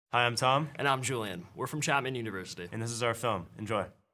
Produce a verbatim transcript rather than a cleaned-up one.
Hi, I'm Tom, And I'm Julian. We're from Chapman University. and this is our film. Enjoy.